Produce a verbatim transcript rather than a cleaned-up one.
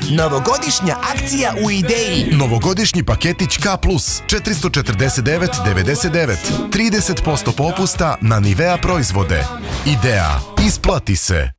Novogodišnja akcija u Ideji. Novogodišnji paketić K plus, četiristo četrdeset devet devedeset devet, trideset posto popusta na Nivea proizvode. Ideja, isplati se.